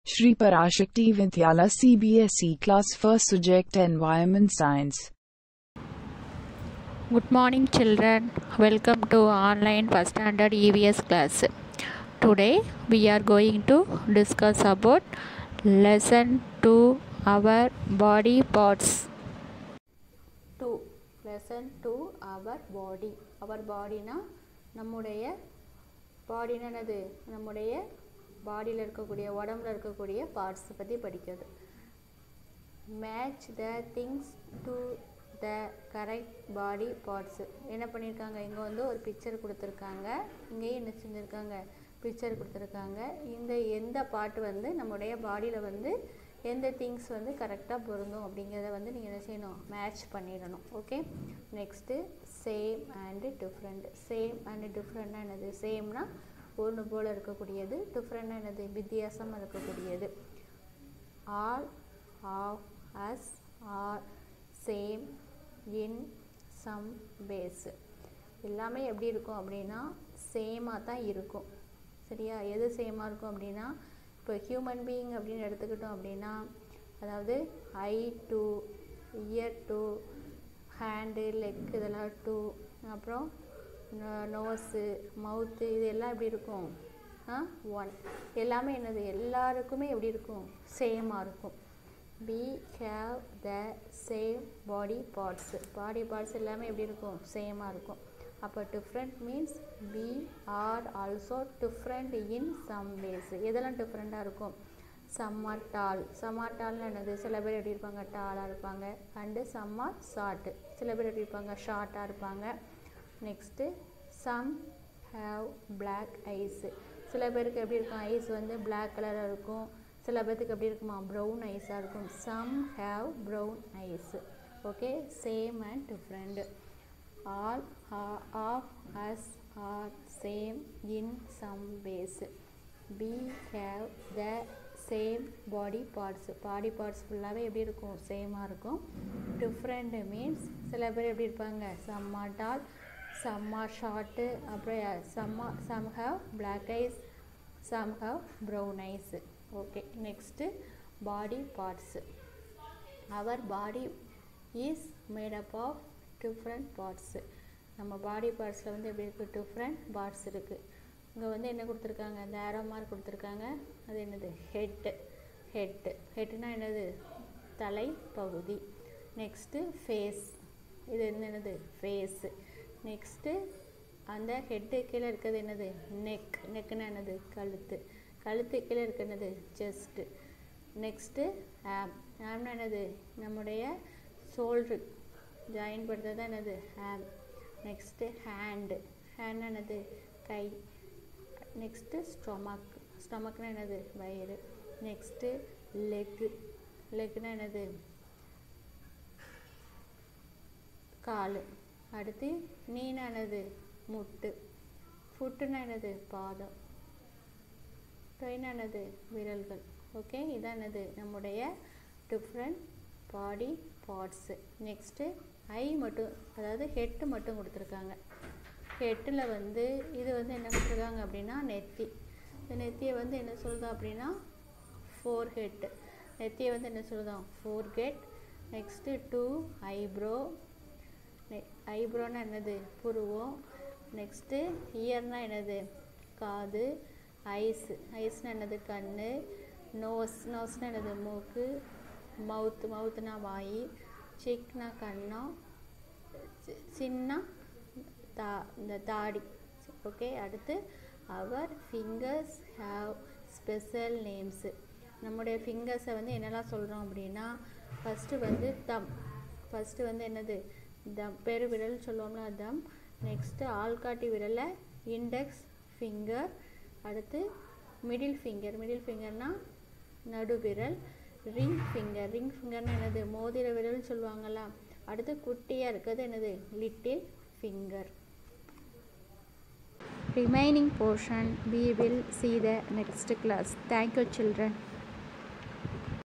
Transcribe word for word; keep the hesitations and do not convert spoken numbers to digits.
Shri Parashakti Vidyala C B S E Class First Subject Environment Science. Good morning children, welcome to online first standard E V S class. Today we are going to discuss about lesson two, our body parts. two lesson two, our body. Our body na நம்முடைய body என்னது நம்முடைய பாடியில் இருக்கக்கூடிய உடம்புல இருக்கக்கூடிய parts பற்றி படிக்கிறது. Match the things to the correct body parts என்ன பண்ணியிருக்காங்க, இங்கே வந்து ஒரு பிக்சர் கொடுத்துருக்காங்க, இங்கேயும் என்ன செஞ்சுருக்காங்க பிக்சர் கொடுத்துருக்காங்க. இந்த எந்த பார்ட் வந்து நம்முடைய பாடியில் வந்து எந்த திங்ஸ் வந்து கரெக்டாக பொருந்தும் அப்படிங்கிறத வந்து நீங்கள் என்ன செய்யணும், மேட்ச் பண்ணிடணும். Okay, next same and different. Same and டிஃப்ரெண்ட்னா என்னது, சேம்னா ஒன்று போல் இருக்கக்கூடியது, டிஃப்ரெண்ட்னா என்னது வித்தியாசமாக இருக்கக்கூடியது. All of us are same in some base. எல்லாமே எப்படி இருக்கும் அப்படின்னா சேமாக தான் இருக்கும். சரியா, எது சேமாக இருக்கும் அப்படின்னா, இப்போ ஹியூமன் பீயிங் அப்படின்னு எடுத்துக்கிட்டோம் அப்படின்னா, அதாவது eye two, ear two, hand, leg இதெல்லாம் டூ, அப்புறம் நோஸு, மவுத்து, இது எல்லாம் எப்படி இருக்கும் ஒன். எல்லாமே என்னது எல்லாருக்குமே எப்படி இருக்கும், சேமாக இருக்கும். we have the same body parts. Body parts எல்லாமே எப்படி இருக்கும், சேமாக இருக்கும். அப்போ different means we are also different in some ways. எதெல்லாம் டிஃப்ரெண்ட்டாக இருக்கும், some are tall. some are tallனா என்னது, சில பேர் எப்படி இருப்பாங்க டாலாக இருப்பாங்க. அண்டு some are short, சில பேர் எப்படி இருப்பாங்க ஷார்ட்டாக இருப்பாங்க. Next some have black eyes. சில பேருக்கு எப்படி இருக்கும், ஐஸ் வந்து பிளாக் கலராக இருக்கும். சில பேர்த்துக்கு எப்படி இருக்குமா, ப்ரௌன் ஐஸாக இருக்கும். some have brown eyes. Okay, same and different. all of us are same in some ways. we have the same body parts. Body parts ஃபுல்லாகவே எப்படி இருக்கும், சேமாக இருக்கும். டிஃப்ரெண்ட் மீன்ஸ் சில பேர் எப்படி இருப்பாங்க, some are tall, some are short, அப்புறம் some are some have black eyes, some have brown eyes. Okay, next body parts. Our body is made up of different parts. நம்ம பாடி பார்ட்ஸில் வந்து எப்படி இருக்குது, டிஃப்ரெண்ட் பார்ட்ஸ் இருக்குது. இங்கே வந்து என்ன கொடுத்துருக்காங்க, இந்த ஏரோ மார்க் கொடுத்துருக்காங்க, அது என்னது ஹெட்டு. ஹெட்டு ஹெட்டுனா என்னது, தலை பகுதி. நெக்ஸ்ட்டு ஃபேஸ், இது என்னது ஃபேஸு. நெக்ஸ்ட்டு அந்த ஹெட்டு கீழே இருக்கிறது என்னது, நெக். நெக்குன்னா என்னது, கழுத்து. கழுத்து கீழே இருக்கிறது செஸ்ட்டு. நெக்ஸ்ட்டு ஆம். ஆம்னா என்னது, நம்முடைய ஷோல்ட்ரு ஜாயின் பண்ணுறது தான் என்னது ஆம். Next hand. ஹேண்ட்னா என்னது, கை. Next stomach. ஸ்டொமக்னா என்னது, வயிறு. Next leg. லெக்குனா என்னது, கால். அடுத்து நீனா என்னது, முட்டு. ஃபுட்டுனா என்னது, பாதம். டொயினானது, விரல்கள். ஓகே, இதானது நம்முடைய டிஃப்ரெண்ட் பாடி பார்ட்ஸு. நெக்ஸ்ட்டு ஐ மட்டும், அதாவது ஹெட்டு மட்டும் கொடுத்துருக்காங்க. ஹெட்டில் வந்து இது வந்து என்ன கொடுத்துருக்காங்க அப்படின்னா நெத்தி. இந்த நெத்தியை வந்து என்ன சொல்லுதா அப்படின்னா ஃபோர் ஹெட்டு. நெத்தியை வந்து என்ன சொல்லுதோம், forehead. Next to eyebrow. நெ ஐப்ரோனா என்னது, புருவம். நெக்ஸ்ட்டு இயர்னா என்னது, காது. ஐஸு. ஐஸ்னா என்னது, கண். நோஸ். நோஸ்னா என்னது, மூக்கு. மவுத்து. மவுத்துனா வாய். சிக்னா கண்ணம். சின்ன தா இந்த தாடி. ஓகே, அடுத்து our fingers have special names. நம்முடைய ஃபிங்கர்ஸை வந்து என்னெல்லாம் சொல்கிறோம் அப்படின்னா, ஃபஸ்ட்டு வந்து தம். ஃபஸ்ட்டு வந்து என்னது, தம். பெருவிரல் சொல்லுவோம்ல, தம். நெக்ஸ்ட்டு ஆள்காட்டி விரலை இண்டெக்ஸ் ஃபிங்கர். அடுத்து மிடில் ஃபிங்கர். மிடில் ஃபிங்கர்னால் நடுவிரல். Ring finger. ரிங் ஃபிங்கர்னால் என்னது, மோதிர விரல் சொல்லுவாங்களா. அடுத்து குட்டியாக இருக்கிறது என்னது, little finger. Remaining portion we will see the next class. Thank you children.